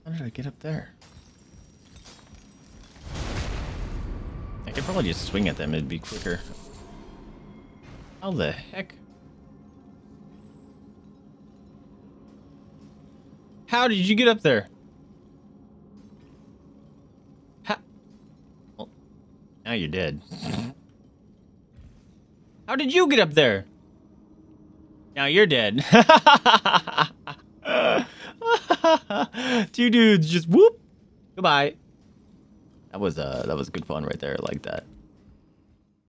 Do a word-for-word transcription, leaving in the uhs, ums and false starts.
How did I get up there? I could probably just swing at them, it'd be quicker. How the heck? How did you get up there? How? Well, now you're dead. How did you get up there? Now you're dead. Two dudes just whoop. Goodbye. That was uh that was good fun right there. I like that.